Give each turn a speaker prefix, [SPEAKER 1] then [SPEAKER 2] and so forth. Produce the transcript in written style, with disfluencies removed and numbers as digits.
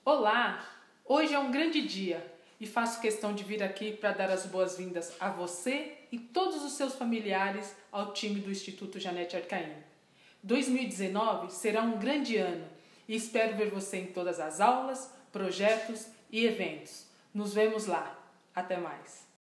[SPEAKER 1] Olá! Hoje é um grande dia e faço questão de vir aqui para dar as boas-vindas a você e todos os seus familiares ao time do Instituto Janete Arcaim. 2019 será um grande ano e espero ver você em todas as aulas, projetos e eventos. Nos vemos lá. Até mais!